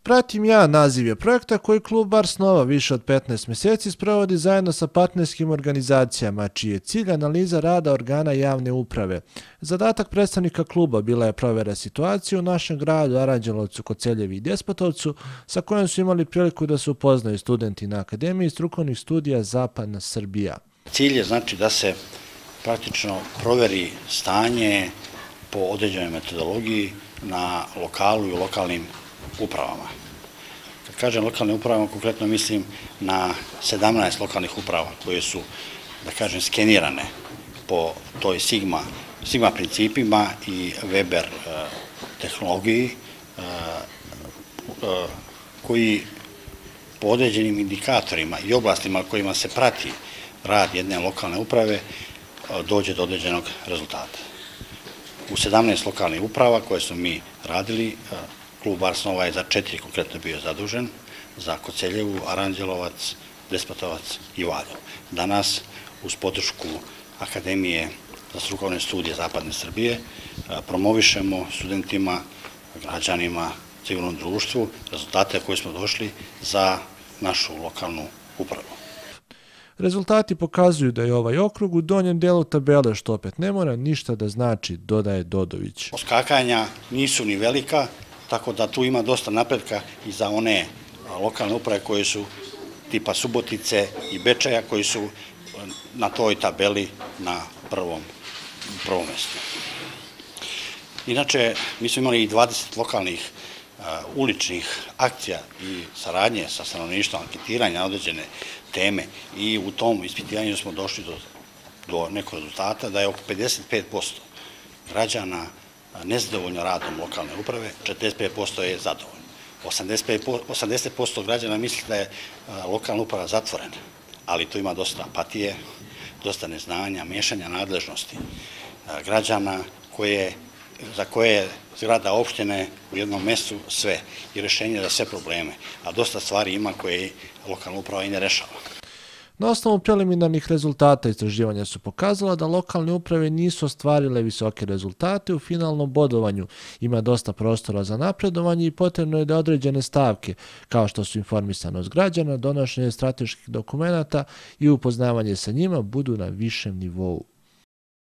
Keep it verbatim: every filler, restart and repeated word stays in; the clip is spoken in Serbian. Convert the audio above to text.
Pratim ja naziv je projekta koji klub Ars Nova više od petnaest mjeseci sprovodi zajedno sa partnerskim organizacijama, čiji je cilj analiza rada organa javne uprave. Zadatak predstavnika kluba bila je provjera situacije u našem gradu Aranđelovcu, Koceljevi i Despotovcu, sa kojom su imali priliku da se upoznaju studenti na Akademiji strukovnih studija Zapadna Srbija. Cilj je znači da se praktično provjeri stanje po određenoj metodologiji na lokalu i lokalnim upravama. Kad kažem lokalnim upravama, konkretno mislim na sedamnaest lokalnih uprava koje su, da kažem, skenirane po toj Sigma, Sigma principima i Weber tehnologiji, koji po određenim indikatorima i oblastima kojima se prati rad jedne lokalne uprave dođe do određenog rezultata. U sedamnaest lokalnih uprava koje smo mi radili, klub Ars Nova je za četiri konkretno bio zadužen, za Koceljevu, Aranđelovac, Despotovac i Valjevo. Danas, uz podršku Akademije za strukovne studije Zapadne Srbije, promovišemo studentima, građanima, civilnom društvu rezultate koje smo došli za našu lokalnu upravu. Rezultati pokazuju da je ovaj okrug u donjem delu tabele, što opet ne mora ništa da znači, dodaje Dodović. Oskakanja nisu ni velika, tako da tu ima dosta napretka i za one lokalne uprave koje su tipa Subotice i Bečeja, koji su na toj tabeli na prvom, prvom mjestu. Inače, mi smo imali i dvadeset lokalnih uličnih akcija i saradnje sa stanovništvom, anketiranja na određene teme i u tom ispitivanju smo došli do, do nekog rezultata da je oko pedeset pet posto građana nezadovoljno radom lokalne uprave, četrdeset pet posto je zadovoljno. osamdeset posto građana misli da je lokalna uprava zatvorena, ali tu ima dosta apatije, dosta neznanja, miješanja nadležnosti građana koje, za koje je zgrada opštine u jednom mjestu sve i rješenje za sve probleme, a dosta stvari ima koje lokalna uprava i ne rešava. Na osnovu preliminarnih rezultata istraživanja su pokazala da lokalne uprave nisu ostvarile visoke rezultate u finalnom bodovanju. Ima dosta prostora za napredovanje i potrebno je da određene stavke, kao što su informisanost građana, donošenje strateških dokumenata i upoznavanje sa njima, budu na višem nivou.